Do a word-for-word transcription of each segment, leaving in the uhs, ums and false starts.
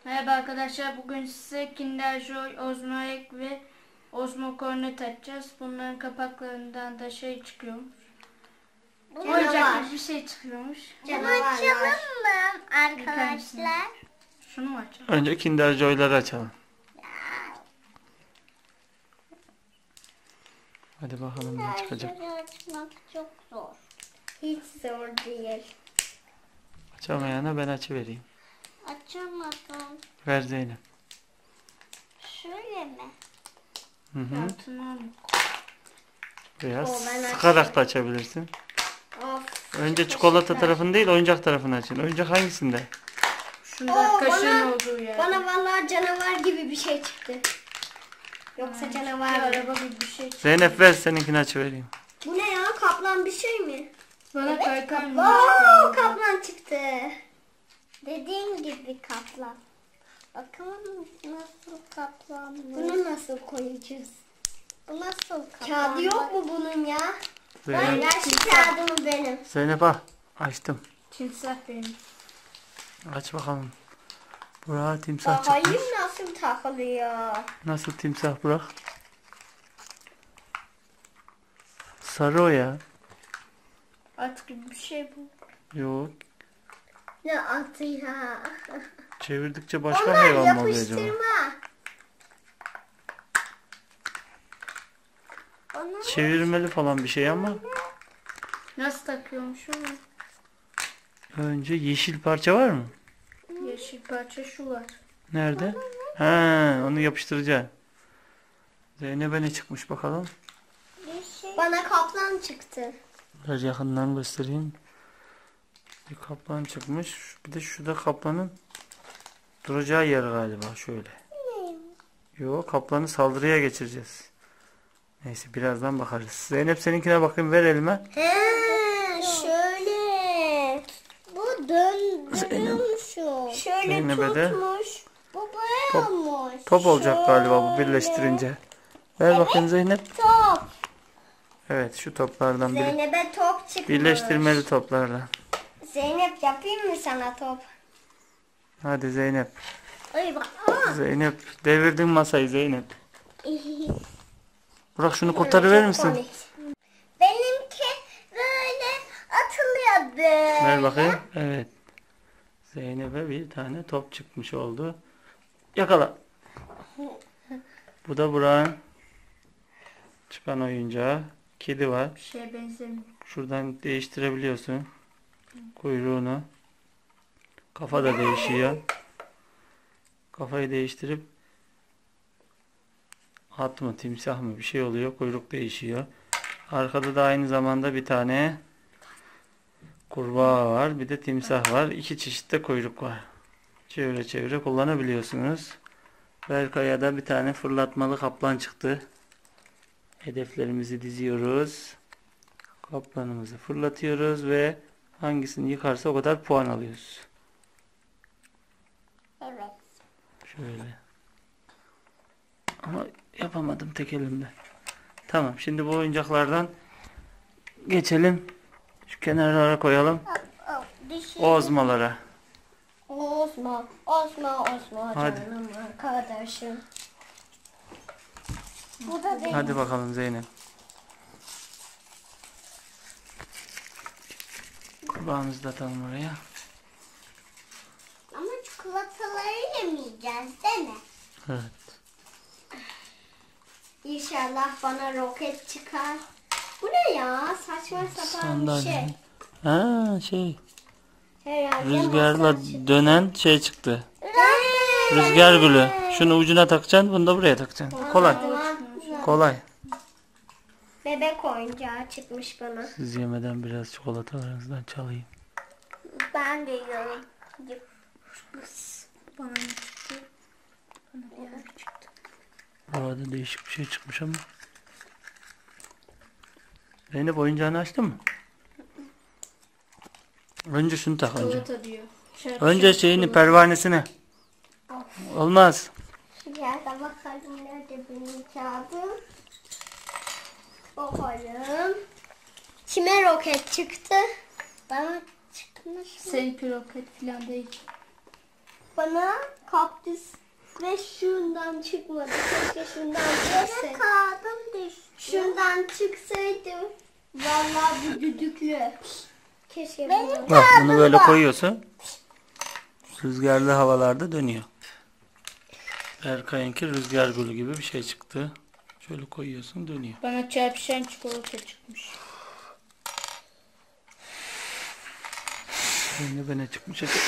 Merhaba arkadaşlar, bugün size Kinder Joy, Ozmo Egg ve Ozmo Cornet açacağız. Bunların kapaklarından da şey çıkıyormuş. Oyuncak gibi bir şey çıkıyormuş. Bunu açalım mı arkadaşlar? Şunu mu açalım? Önce Kinder Joy'ları açalım. Hadi bakalım ne çıkacak. Açmak çok zor. Hiç zor değil. Açamayana ben açıvereyim. Açamadım. Ver Zeynep. Şöyle mi? Hı hı. Altına mı? Biraz O, ben sıkarak da açabilirsin. Of. Önce çikolata tarafını değil, oyuncak tarafını açın. Oyuncak hangisinde? Şunda Oo, kaşığın bana- olduğu yer. Bana vallahi canavar gibi bir şey çıktı. Yoksa Bir canavar mı? araba gibi bir şey. Zeynep ver, seninkini açıvereyim. Bu ne ya? Kaplan bir şey mi? Bana kaykay mı? Oo, kaplan çıktı. Dediğim gibi kaplan. Bakalım nasıl kaplan mı? Bunu nasıl koyacağız? Bu nasıl kaplan? Kağıdı yok mu bunun ya? Ben Zeynep, ver şu kağıdımı benim. Zeynep al. Açtım. Timsah benim. Aç bakalım. Burak timsah Bakayım çıkmış. nasıl takılıyor. Nasıl timsah Burak? Sarı o ya. At gibi bir şey bu. Yok. Ne atı ya? Çevirdikçe başka Onlar hayvan mı oluyor acaba? yapıştırma. Onlar Çevirmeli falan bir şey ama Nasıl takıyormuşum? önce yeşil parça var mı? Yeşil parça şu var. Nerede? Ha, onu yapıştıracaksın. Zeynep'e ne çıkmış bakalım. bir şey. Bana kaplan çıktı. Biraz yakından göstereyim. Bir kaplan çıkmış. Bir de şurada kaplanın duracağı yer galiba. Şöyle. Yok, kaplanı saldırıya geçireceğiz. Neyse, birazdan bakarız. Zeynep seninkine bakayım, ver elime. He, şöyle. Bu döndürülmüş. Şöyle Zeynep'e de tutmuş. Bu böyle olmuş. Top olacak galiba bu Şöyle. birleştirince. Ver bakayım Zeynep. Top. Evet, şu toplardan biri. Zeynep'e top çıkmış. Birleştirmeli toplarla. Zeynep yapayım mı sana top? Hadi Zeynep. Ay bak. Aa. Zeynep, devirdin masayı Zeynep. Burak, şunu kurtarıverir misin? Benimki böyle atılıyor böyle. Ver bakayım. Evet. Zeynep'e bir tane top çıkmış oldu. Yakala. Bu da Burak'ın çıkan oyuncağı. Kedi var. Bir şeye benzemiyor. Şuradan değiştirebiliyorsun kuyruğunu. Kafa da değişiyor. Kafayı değiştirip at mı timsah mı bir şey oluyor. Kuyruk değişiyor. Arkada da aynı zamanda bir tane kurbağa var. Bir de timsah var. İki çeşit de kuyruk var. Çevire çevire kullanabiliyorsunuz. Berkay'a da bir tane fırlatmalı kaplan çıktı. Hedeflerimizi diziyoruz. Kaplanımızı fırlatıyoruz ve hangisini yıkarsa o kadar puan alıyoruz. Evet. Şöyle. Ama yapamadım tek elimle. Tamam, şimdi bu oyuncaklardan geçelim. Şu kenarlara koyalım. Oh, dişi. Ozmalara. Osman, Osman, Osman Hadi. canım arkadaşım. Bu da benim. Hadi bakalım Zeynep. Kurbağamızı da atalım oraya. Ama çikolataları yemeyeceğiz değil mi? Evet. İnşallah bana roket çıkar. Bu ne ya? Saçma sapan bir şey. Sandalye. Ha şey. Herhalde Rüzgarla masaj çıktı. dönen şey çıktı. Rüzgar. Rüzgar gülü. Şunu ucuna takacaksın, bunu da buraya takacaksın. Kolay. Kolay. Bebek oyuncağı çıkmış bana. Siz yemeden biraz çikolatalarınızdan çalayım. Ben de yiyorum. Bana ne çıktı? Bana bir yer çıktı. Bu arada değişik bir şey çıkmış ama. Zeynep, oyuncağını açtın mı? Önce şunu tak önce. Çikolata diyor. Şarkı Önce şarkı şeyini, çikolata. pervanesine. Olmaz. Şu yerde bakalım nerede benim kağıdım. Bakalım. Kime roket çıktı? Bana çıkmış mı? Seninki roket falan değil. bana kaktüs ve şundan çıkmadı. Keşke şundan çıksaydı. Kağıdım düştü. Şundan çıksaydı. Vallahi bu düdüklü. Keşke benim Bak bunu böyle koyuyorsun. Rüzgarlı havalarda dönüyor. Berkay'ınki rüzgar gülü gibi bir şey çıktı. Şöyle koyuyorsun dönüyor. Bana çarpışan çikolata çıkmış. Yine bana çıkmış acaba.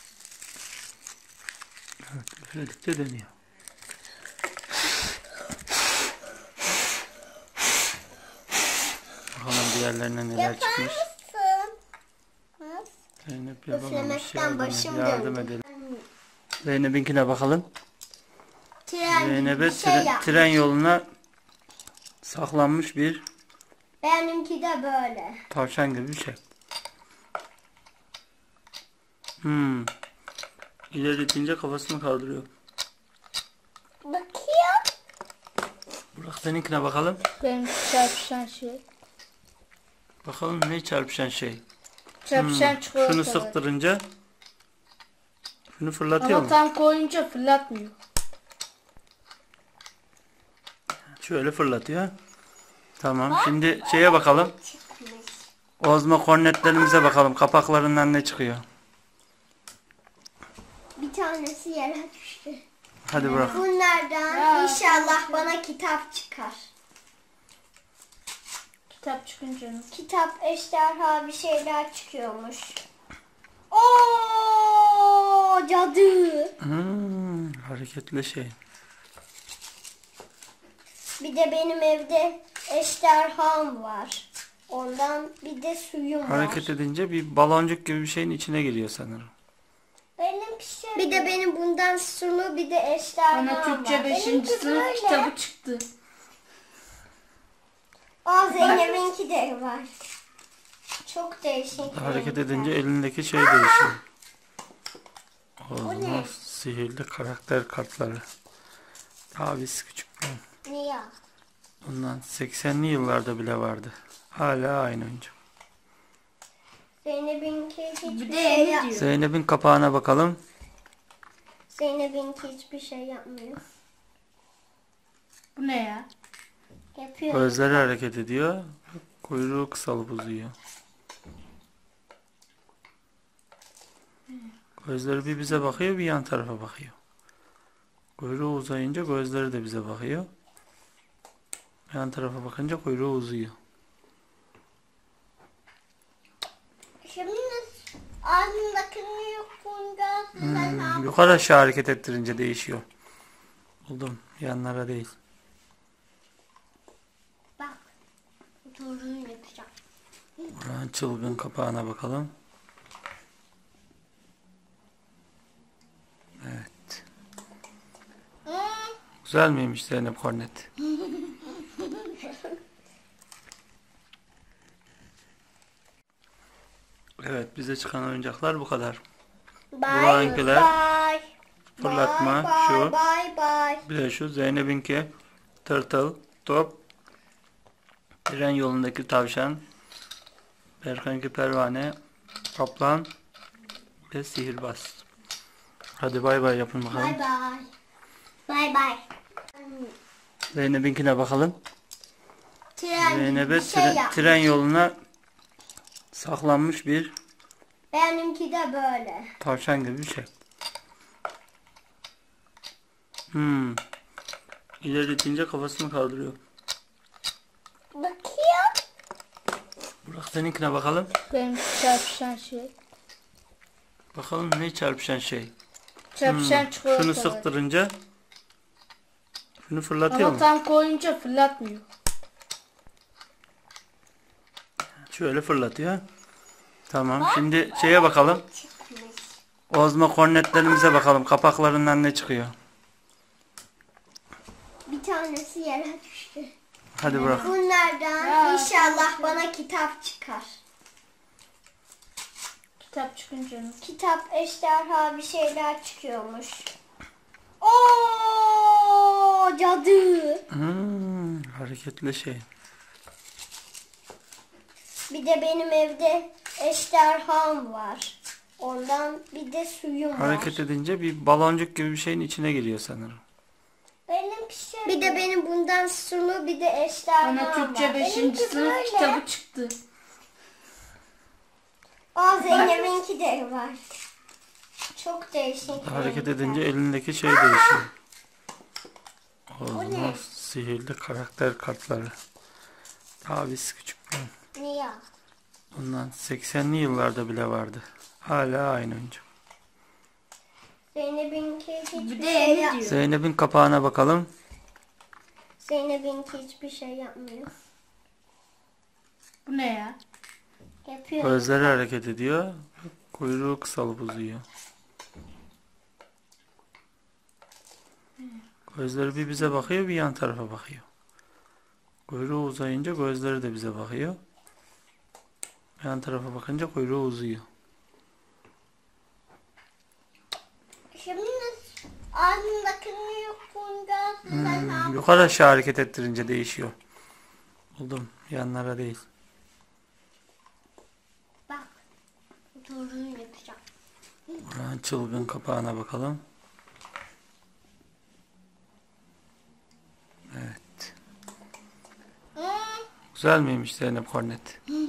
Evet, üfledikçe dönüyor. Bakalım diğerlerine neler çıkmış. Zeynep yapamamış. Üflemekten başım Yardım döndü. edelim. Zeynep'inkine bakalım. Tren gibi Zeynep'e bir şey tren, yapmış. tren yoluna saklanmış bir Benimki de böyle. tavşan gibi bir şey. Hmm. İleri itince kafasını kaldırıyor. Bakayım. Burak seninkine bakalım. Benim çarpışan şey. Bakalım ne çarpışan şey. Çarpışan Hmm. çikolata Şunu var. sıktırınca şunu fırlatıyor Ama mu? tam koyunca fırlatmıyor. Şöyle fırlatıyor. Tamam. Şimdi şeye bakalım. Ozma kornetlerimize bakalım. Kapaklarından ne çıkıyor? Bir tanesi yere düştü. Hadi Burak. Bunlardan Ya. inşallah bana kitap çıkar. Kitap çıkınca mı? Kitap, ejderha bir şeyler çıkıyormuş. Oo, cadı. Hmm, hareketli şey. Bir de benim evde ejderham var. Ondan bir de suyum var. Hareket edince bir baloncuk gibi bir şeyin içine giriyor sanırım. Benim şey. Bir de benim bundan sulu bir de ejderham Bana var. Türkçe beşinci Benimki sınıf böyle. kitabı çıktı. Aa, Zeynep'inki de var. Çok değişik. Hareket renkler. edince elindeki şey değişiyor. Ozma sihirli karakter kartları. Daha biz küçükken. Niye? Bundan seksenli yıllarda bile vardı. Hala aynı oyuncu. Zeynep'inki hiçbir Bir de şey yeni yap. diyor. Zeynep'in kapağına bakalım. Zeynep'inki hiçbir şey yapmıyor. Bu ne ya? Yapıyor. Gözleri hareket ediyor. Kuyruğu kısalıp uzuyor. Gözleri bir bize bakıyor, bir yan tarafa bakıyor. Kuyruğu uzayınca gözleri de bize bakıyor. Yan tarafa bakınca kuyruğu uzuyor. Şimdi ağzındakini yokunca Hmm, yukarı aşağı hareket ettirince değişiyor. Buldum. Yanlara değil. bak. Doğruyu yapacağım. Buranın çılgın kapağına bakalım. Evet. Hmm. Güzel miymiş Zeynep Kornet? Evet, bize çıkan oyuncaklar bu kadar. Bye Burak'ınkiler bye. fırlatma, Bye şu. bye bye. Bir de şu Zeynep'inki tırtıl, top, tren yolundaki tavşan, Berkan'ınki pervane, kaplan ve sihirbaz. Hadi bay bay yapın bakalım. Bye bye. Bye bye. Zeynep'inkine bakalım. Tren gibi Zeynep'e bir şey tren, yapmış. tren yoluna saklanmış bir Benimki de böyle. tavşan gibi bir şey. Hmm. İleri itince kafasını kaldırıyor. Bakayım. Burak seninkine bakalım. Benim çarpışan şey. Bakalım ne çarpışan şey. Çarpışan Hmm. çikolata Şunu var. sıktırınca şunu fırlatıyor Ama mu? tam koyunca fırlatmıyor. Şöyle fırlatıyor. Tamam. Şimdi şeye bakalım. Ozma kornetlerimize bakalım. Kapaklarından ne çıkıyor? Bir tanesi yere düştü. Hadi Burak. Bunlardan Ya. inşallah bana kitap çıkar. Kitap çıkınca mı? Kitap, ejderha bir şeyler çıkıyormuş. Oo, cadı. Hmm, hareketli şey. Bir de benim evde ejderham var. Ondan bir de suyum var. Hareket edince bir baloncuk gibi bir şeyin içine giriyor sanırım. Benim pişiyor. Bir de benim bundan sulu bir de eşler Bana var. Türkçe beşinci sınıf böyle. kitabı çıktı. Aa, Zeynep'inki de var. Çok değişik. Hareket edince elindeki şey değişiyor. Olmaz. Sihirli karakter kartları. Daha biz küçükken. Niye? Bundan seksenli yıllarda bile vardı. Hala aynı oyuncak. Zeynep'inki hiçbir Bir de şey yeni yap- diyor. Zeynep'in kapağına bakalım. Zeynep'inki hiçbir şey yapmıyor. Bu ne ya? Yapıyor. Gözleri hareket ediyor. Kuyruğu kısalıp uzuyor. Gözleri bir bize bakıyor, bir yan tarafa bakıyor. Kuyruğu uzayınca gözleri de bize bakıyor. Yan tarafa bakınca kuyruğu uzuyor. Şimdi ağzındakini yapınca Hmm, yukarı aşağı hareket ettirince değişiyor. Buldum. Yanlara değil. bak. Doğru yapacağım. Buranın çılgın kapağına bakalım. Evet. Hmm. Güzel miymiş Zeynep Kornet?